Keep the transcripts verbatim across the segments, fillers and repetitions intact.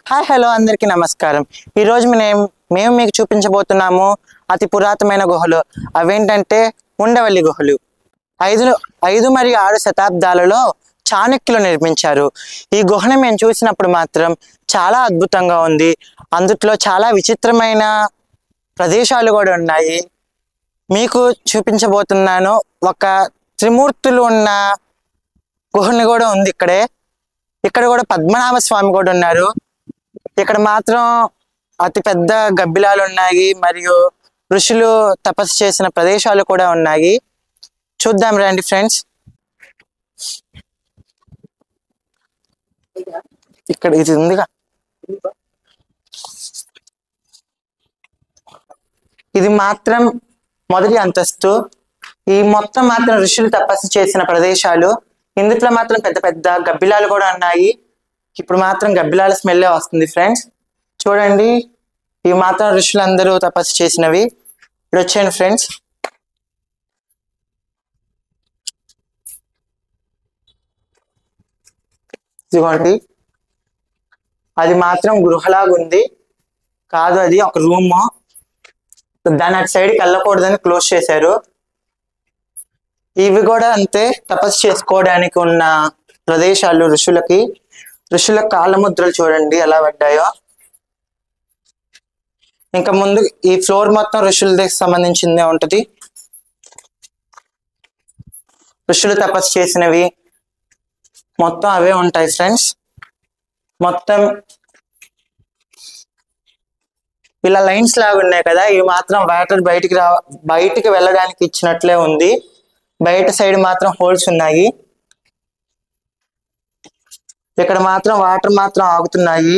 Hi hello అందరికీ నమస్కారం. ఈరోజు మేము మేము మీకు చూపించబోతున్నాము అతి పురాతనమైన గుహలు. అవేంటంటే ఉండవల్లి గుహలు. ఐదు ఐదు మరియు ఆరు శతాబ్దాలలో చాణక్యులు నిర్మించారు. ఈ గుహను మేము చూసినప్పుడు మాత్రం చాలా అద్భుతంగా ఉంది. అందుట్లో చాలా విచిత్రమైన ప్రదేశాలు కూడా ఉన్నాయి. మీకు చూపించబోతున్నాను. ఒక త్రిమూర్తులు ఉన్న గుహని కూడా ఉంది ఇక్కడే. ఇక్కడ కూడా పద్మనాభ స్వామి కూడా ఉన్నారు. ఇక్కడ మాత్రం అతి పెద్ద గబ్బిలాలు ఉన్నాయి మరియు ఋషులు తపస్సు చేసిన ప్రదేశాలు కూడా ఉన్నాయి. చూద్దాం రండి ఫ్రెండ్స్. ఇక్కడ ఇది ఉందిగా, ఇది మాత్రం మొదటి అంతస్తు. ఈ మొత్తం మాత్రం ఋషులు తపస్సు చేసిన ప్రదేశాలు. ఇందులో మాత్రం పెద్ద పెద్ద గబ్బిలాలు కూడా ఉన్నాయి. ఇప్పుడు మాత్రం గబ్బిలాల స్మెల్లే వస్తుంది ఫ్రెండ్స్. చూడండి, ఇవి మాత్రం ఋషులందరూ తపస్సు చేసినవి. ఇప్పుడు వచ్చాను ఫ్రెండ్స్. ఇదిగోండి, అది మాత్రం గృహలాగా ఉంది. కాదు, అది ఒక రూమ్. దాని అటు సైడ్కి వెళ్ళకూడదని క్లోజ్ చేశారు. ఇవి కూడా అంతే, తపస్సు చేసుకోవడానికి ఉన్న ప్రదేశాలు ఋషులకి. ఋషుల కాళ్ళ ముద్రలు చూడండి ఎలా పడ్డాయో. ఇంకా ముందు ఈ ఫ్లోర్ మొత్తం ఋషులకి సంబంధించిందే ఉంటది. ఋషులు తపస్సు చేసినవి మొత్తం అవే ఉంటాయి ఫ్రెండ్స్. మొత్తం ఇలా లైన్స్ లాగా ఉన్నాయి కదా, ఇవి మాత్రం వాటర్ బయటికి రా బయటికి వెళ్ళడానికి ఇచ్చినట్లే ఉంది. బయట సైడ్ మాత్రం హోల్స్ ఉన్నాయి. ఇక్కడ మాత్రం వాటర్ మాత్రం ఆగుతున్నాయి.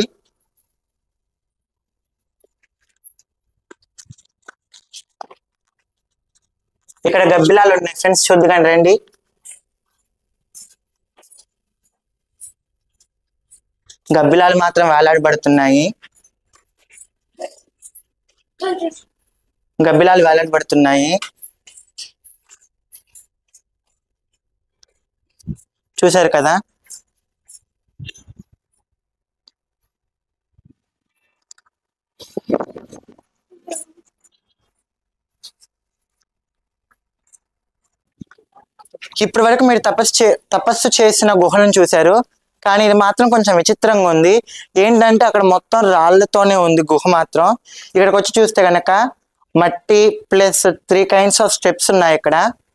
ఇక్కడ గబ్బిలాలు ఉన్నాయి ఫ్రెండ్స్, చూద్దాం రండి. గబ్బిలాలు మాత్రం వేలాడబడుతున్నాయి. గబ్బిలాలు వేలాడబడుతున్నాయి చూసారు కదా. ఇప్పటి వరకు మీరు తపస్సు చే తపస్సు చేసిన గుహలను చూశారు, కానీ ఇది మాత్రం కొంచెం విచిత్రంగా ఉంది. ఏంటంటే అక్కడ మొత్తం రాళ్లతోనే ఉంది గుహ మాత్రం. ఇక్కడికి వచ్చి చూస్తే కనుక మట్టి plus three kinds of steps ఉన్నాయి ఇక్కడ.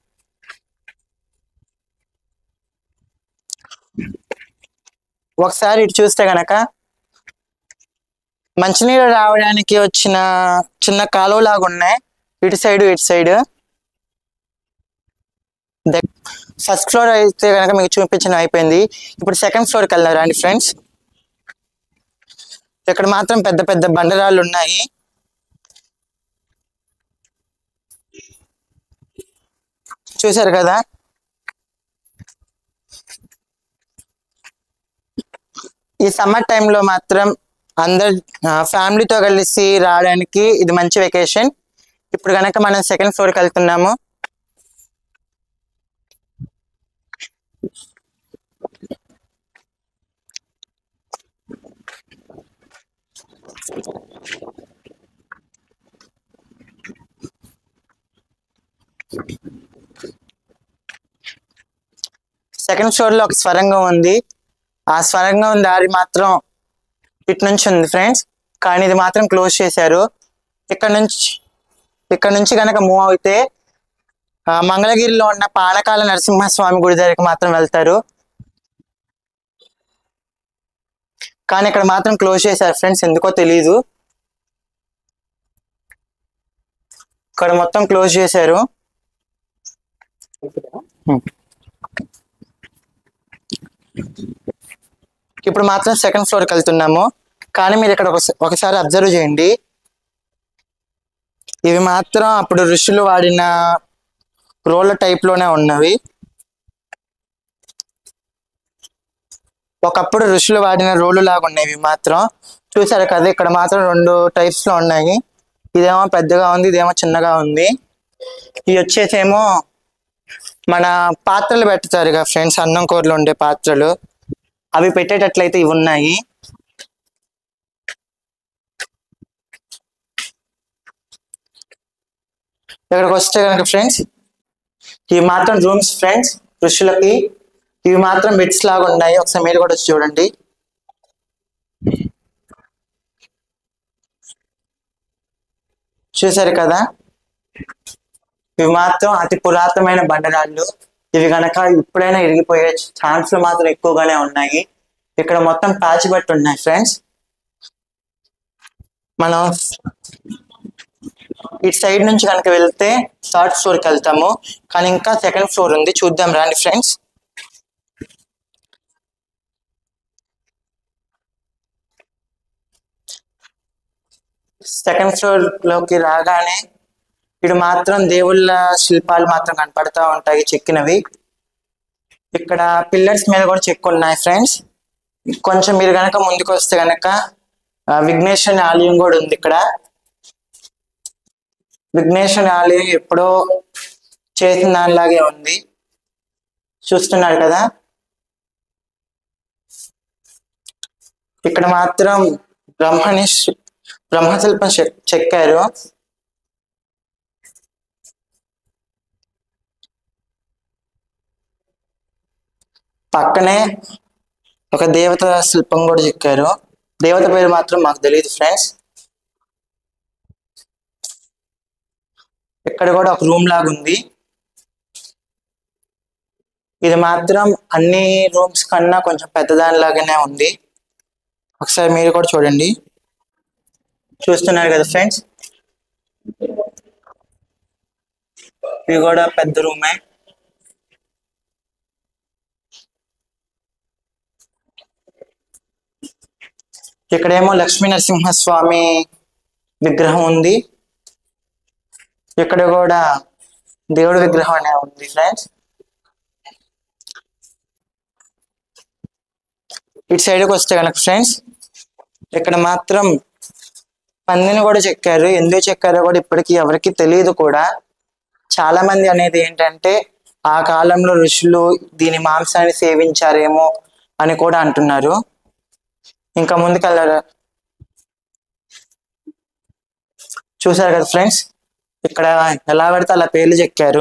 ఒకసారి ఇటు చూస్తే కనుక మంచినీళ్ళు రావడానికి వచ్చిన చిన్న కాలువలాగా ఉన్నాయి ఇటు సైడ్ ఇటు సైడ్. ఫస్ట్ ఫ్లోర్ అయితే కనుక మీకు చూపించడం అయిపోయింది. ఇప్పుడు సెకండ్ ఫ్లోర్కి వెళ్దాం రండి ఫ్రెండ్స్. ఇక్కడ మాత్రం పెద్ద పెద్ద బండరాళ్ళు ఉన్నాయి. చూసారు కదా. ఈ సమ్మర్ టైంలో మాత్రం అందరు ఫ్యామిలీతో కలిసి రావడానికి ఇది మంచి వెకేషన్. ఇప్పుడు కనుక మనం సెకండ్ ఫ్లోర్కి వెళ్తున్నాము. సెకండ్ ఫ్లోర్ లో ఒక స్వరంగం ఉంది. ఆ స్వరంగం దారి మాత్రం ఇటు నుంచి ఉంది ఫ్రెండ్స్, కానీ ఇది మాత్రం క్లోజ్ చేశారు. ఇక్కడ నుంచి ఇక్కడ నుంచి కనుక మూవ్ అయితే మంగళగిరిలో ఉన్న పానకాల నరసింహస్వామి గుడి దగ్గరికి మాత్రం వెళ్తారు. కానీ ఇక్కడ మాత్రం క్లోజ్ చేశారు ఫ్రెండ్స్, ఎందుకో తెలీదు. ఇక్కడ మొత్తం క్లోజ్ చేశారు. ఇప్పుడు మాత్రం సెకండ్ ఫ్లోర్కి వెళ్తున్నాము. కానీ మీరు ఇక్కడ ఒకసారి అబ్జర్వ్ చేయండి. ఇవి మాత్రం అప్పుడు ఋషులు వాడిన రోళ్ళ టైప్ లోనే ఉన్నవి. ఒకప్పుడు ఋషులు వాడిన రోళ్ళు లాగా ఉన్నాయి ఇవి మాత్రం. చూసారు కదా, ఇక్కడ మాత్రం రెండు టైప్స్ లో ఉన్నాయి. ఇదేమో పెద్దగా ఉంది, ఇదేమో చిన్నగా ఉంది. ఇవి వచ్చేసేమో మన పాత్రలు పెడతారు కదా ఫ్రెండ్స్, అన్నం కూరలు ఉండే పాత్రలు, అవి పెట్టేటట్లయితే ఇవి ఉన్నాయి. ఇక్కడికి వస్తే కనుక ఫ్రెండ్స్ ఇవి మాత్రం రూమ్స్ ఫ్రెండ్స్ ఋషులకి. ఇవి మాత్రం బెడ్స్ లాగా ఉన్నాయి, ఒకసారి మీరు కూడా వచ్చి చూడండి. చూసారు కదా, ఇవి మాత్రం అతి పురాతనమైన బండరాళ్ళు. ఇవి గనక ఇప్పుడైనా ఇరిగిపోయే ఛాన్స్లు మాత్రం ఎక్కువగానే ఉన్నాయి. ఇక్కడ మొత్తం ప్యాచ్ బట్టి ఉన్నాయి ఫ్రెండ్స్. మనం ఇటు సైడ్ నుంచి కనుక వెళ్తే థర్డ్ ఫ్లోర్కి వెళ్తాము, కానీ ఇంకా సెకండ్ ఫ్లోర్ ఉంది, చూద్దాం రండి ఫ్రెండ్స్. సెకండ్ ఫ్లోర్ లోకి రాగానే ఇటు మాత్రం దేవుళ్ళ శిల్పాలు మాత్రం కనపడతా ఉంటాయి చెక్కినవి. ఇక్కడ పిల్లర్స్ మీద కూడా చెక్కున్నాయి ఫ్రెండ్స్. కొంచెం మీరు కనుక ముందుకు వస్తే కనుక విఘ్నేశ్వరుని ఆలయం కూడా ఉంది ఇక్కడ. విఘ్నేశ్వరుని ఆలయం ఎప్పుడో చేసిన దానిలాగే ఉంది, చూస్తున్నారు కదా. ఇక్కడ మాత్రం బ్రహ్మని బ్రహ్మశిల్పం చెక్కారు. పక్కనే ఒక దేవత శిల్పం కూడా చెక్కారు. దేవత పేరు మాత్రం మాకు తెలియదు ఫ్రెండ్స్. ఇక్కడ కూడా ఒక రూమ్ లాగా ఉంది. ఇది మాత్రం అన్ని రూమ్స్ కన్నా కొంచెం పెద్దదానిలాగానే ఉంది, ఒకసారి మీరు కూడా చూడండి. చూస్తున్నారు కదా ఫ్రెండ్స్, ఇది కూడా పెద్ద రూమే. ఇక్కడేమో లక్ష్మీ నరసింహస్వామి విగ్రహం ఉంది, ఇక్కడ కూడా దేవుడి విగ్రహం అనే ఉంది ఫ్రెండ్స్. ఇటు సైడ్కి వస్తే కనుక ఫ్రెండ్స్ ఇక్కడ మాత్రం పందిని కూడా చెక్కారు. ఎందుకు చెక్కారో కూడా ఇప్పటికీ ఎవరికి తెలియదు కూడా. చాలా మంది అనేది ఏంటంటే ఆ కాలంలో ఋషులు దీని మాంసాన్ని సేవించారేమో అని కూడా అంటున్నారు. ఇంకా ముందుకెళ్ళారు. చూసారు కదా ఫ్రెండ్స్, ఇక్కడ ఎలా పడితే అలా పేర్లు చెక్కారు.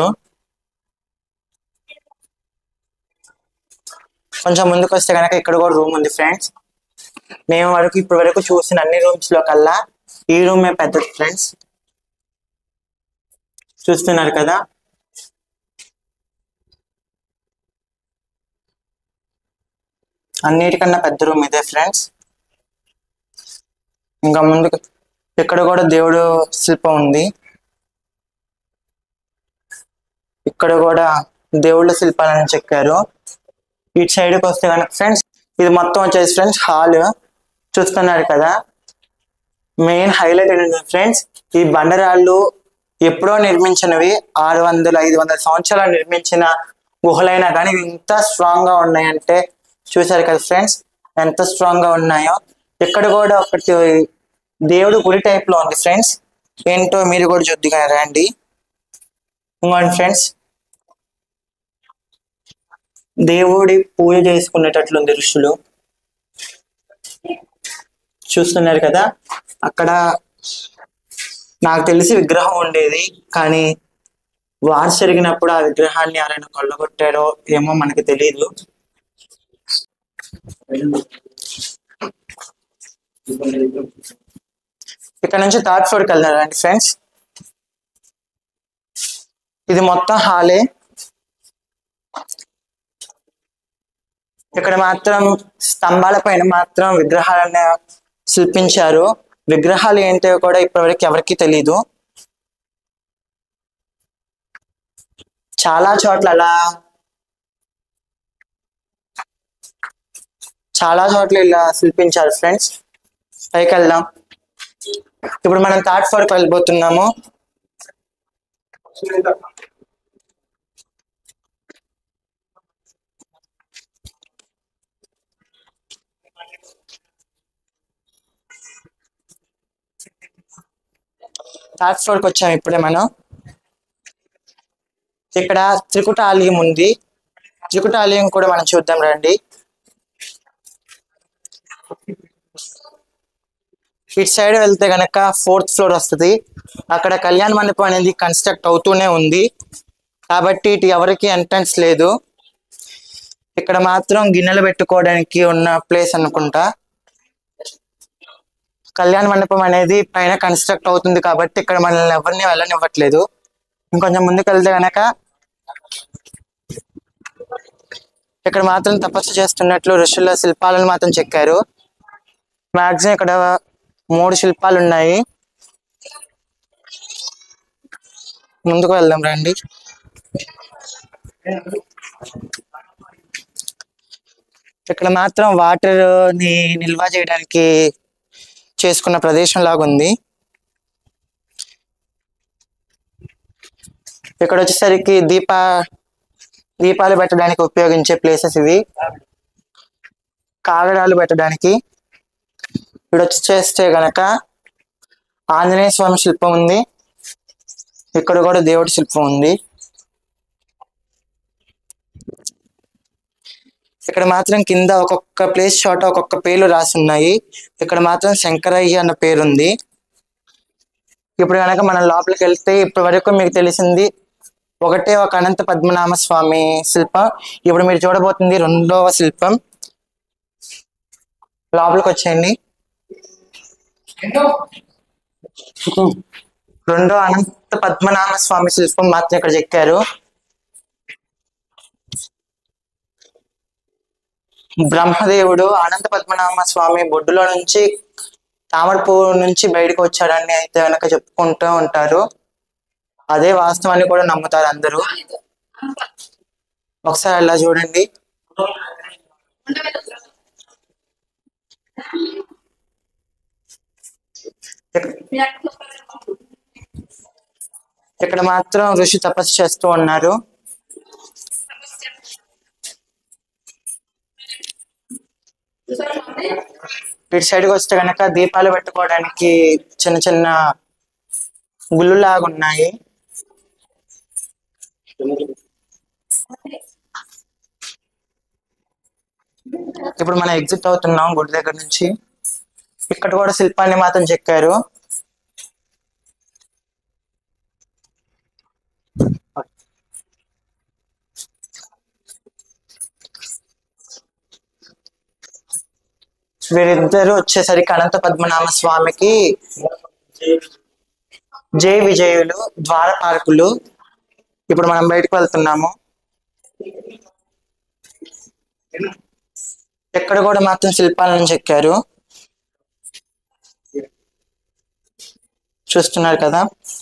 కొంచెం ముందుకు వస్తే కనుక ఇక్కడ కూడా రూమ్ ఉంది ఫ్రెండ్స్. మేము వరకు ఇప్పటి వరకు చూసిన అన్ని రూమ్స్ లో కల్లా ఈ రూమే పెద్దది ఫ్రెండ్స్. చూస్తున్నారు కదా, అన్నిటికన్నా పెద్ద రూమ్ ఇదే ఫ్రెండ్స్. ఇంకా ముందుకు ఇక్కడ కూడా దేవుడు శిల్పం ఉంది. ఇక్కడ కూడా దేవుళ్ళ శిల్పాలను చెక్కారు. ఇటు సైడ్కి వస్తే కనుక ఫ్రెండ్స్ ఇది మొత్తం వచ్చేసి ఫ్రెండ్స్ హాల్. చూస్తున్నారు కదా, మెయిన్ హైలైట్ ఏంటంటే ఫ్రెండ్స్ ఈ బండరాళ్ళు ఎప్పుడో నిర్మించినవి, ఆరు వందలు ఐదు వందల సంవత్సరాలు నిర్మించిన గుహలైనా కానీ ఇంత స్ట్రాంగ్ గా ఉన్నాయంటే చూసారు కదా ఫ్రెండ్స్ ఎంత స్ట్రాంగ్ గా ఉన్నాయో. ఇక్కడ కూడా ఒకటి దేవుడు గుడి టైప్ లో ఉంది ఫ్రెండ్స్, ఏంటో మీరు కూడా చూద్దిగా రండి. ఇంకోండి ఫ్రెండ్స్, దేవుడి పూజ చేసుకునేటట్లుంది ఋషులు. చూస్తున్నారు కదా, అక్కడ నాకు తెలిసి విగ్రహం ఉండేది, కానీ వార్ జరిగినప్పుడు ఆ విగ్రహాన్ని ఎవరైనా కొల్లగొట్టారో ఏమో మనకి తెలియదు. ఇక్కడ నుంచి థర్డ్ ఫ్లోర్కి వెళ్దారండి ఫ్రెండ్స్. ఇది మొత్తం హాలే. ఇక్కడ మాత్రం స్తంభాల పైన మాత్రం విగ్రహాలను శిల్పించారు. విగ్రహాలు ఏంటో కూడా ఇప్పటివరకు ఎవరికి తెలీదు. చాలా చోట్ల అలా చాలా చోట్ల ఇలా శిల్పించారు ఫ్రెండ్స్. పైకి వెళ్దాం. ఇప్పుడు మనం థర్డ్ ఫ్లోర్కి వెళ్ళిపోతున్నాము. థర్డ్ ఫ్లోర్కి వచ్చాము ఇప్పుడే మనం. ఇక్కడ త్రికుట ఆలయం ఉంది. త్రికుట ఆలయం కూడా మనం చూద్దాం రండి. ఇటు సైడ్ వెళ్తే గనక ఫోర్త్ ఫ్లోర్ వస్తుంది. అక్కడ కళ్యాణ మండపం అనేది కన్స్ట్రక్ట్ అవుతూనే ఉంది కాబట్టి ఇటు ఎవరికి ఎంట్రన్స్ లేదు. ఇక్కడ మాత్రం గిన్నెలు పెట్టుకోవడానికి ఉన్న ప్లేస్ అనుకుంటా. కళ్యాణ మండపం అనేది పైన కన్స్ట్రక్ట్ అవుతుంది కాబట్టి ఇక్కడ మనల్ని ఎవరిని వెళ్ళనివ్వట్లేదు. ఇంకొంచెం ముందుకు వెళ్తే కనుక ఇక్కడ మాత్రం తపస్సు చేస్తున్నట్లు ఋషుల శిల్పాలను మాత్రం చెక్కారు. మ్యాక్సిమం ఇక్కడ మూడు శిల్పాలు ఉన్నాయి. ముందుకు వెళ్దాం రండి. ఇక్కడ మాత్రం వాటర్ ని నిల్వ చేయడానికి చేసుకున్న ప్రదేశం లాగా ఉంది. ఇక్కడ వచ్చేసరికి దీప దీపాలు పెట్టడానికి ఉపయోగించే ప్లేసెస్ ఇవి. కాగడాలు పెట్టడానికి. ఇక్కడ వచ్చి చేస్తే గనక ఆంజనేయ స్వామి శిల్పం ఉంది. ఇక్కడ కూడా దేవుడి శిల్పం ఉంది. ఇక్కడ మాత్రం కింద ఒక్కొక్క ప్లేస్ చోట ఒక్కొక్క పేర్లు రాసి ఉన్నాయి. ఇక్కడ మాత్రం శంకరయ్య అన్న పేరు ఉంది. ఇప్పుడు కనుక మనం లోపలికి వెళ్తే ఇప్పటి వరకు మీకు తెలిసింది ఒకటే ఒక అనంత పద్మనాభ స్వామి శిల్పం. ఇప్పుడు మీరు చూడబోతుంది రెండవ శిల్పం. లోపలికి వచ్చేయండి. రెండో అనంత పద్మనాభ స్వామి శిల్పం మాత్రం ఇక్కడ చెక్కారు. బ్రహ్మదేవుడు అనంత పద్మనాభ స్వామి బొడ్డులో నుంచి తామర పువ్వు నుంచి బయటకు వచ్చాడని అయితే కనుక చెప్పుకుంటూ ఉంటారు. అదే వాస్తవాన్ని కూడా నమ్ముతారు అందరూ. ఒకసారి అలా చూడండి. ఇక్కడ మాత్రం ఋషి తపస్సు చేస్తూ ఉన్నారు. ఇటు సైడ్కి వస్తే కనుక దీపాలు పెట్టుకోవడానికి చిన్న చిన్న గుళ్ళు లాగా ఉన్నాయి. ఇప్పుడు మనం ఎగ్జిట్ అవుతున్నాం గుడి దగ్గర నుంచి. ఇక్కడ కూడా శిల్పాన్ని మాత్రం చెక్కారు. వీరిద్దరు వచ్చేసరికి అనంత పద్మనాభ స్వామికి జై విజయులు, ద్వారపాలకులు. ఇప్పుడు మనం బయటకు వెళ్తున్నాము. ఎక్కడ కూడా మాత్రం శిల్పాలను చెక్కారు. చూస్తున్నారు కదా.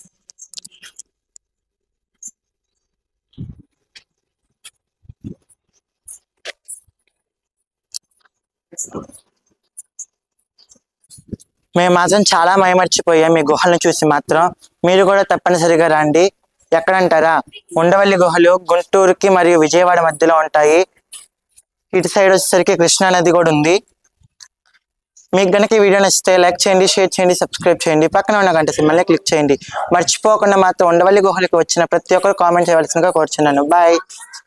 మేము మాత్రం చాలా మైమర్చిపోయాం మీ గుహలను చూసి మాత్రం. మీరు కూడా తప్పనిసరిగా రండి. ఎక్కడంటారా? ఉండవల్లి గుహలు గుంటూరుకి మరియు విజయవాడ మధ్యలో ఉంటాయి. ఇటు సైడ్ వచ్చేసరికి కృష్ణా నది కూడా ఉంది. మీకు కనుక ఈ వీడియో నచ్చితే లైక్ చేయండి, షేర్ చేయండి, సబ్స్క్రైబ్ చేయండి. పక్కన ఉన్న గంట సింబల్ని క్లిక్ చేయండి. మర్చిపోకుండా మాత్రం ఉండవల్లి గుహలకు వచ్చిన ప్రతి ఒక్కరు కామెంట్ చేయవలసిందిగా కోరుచున్నాను. బాయ్.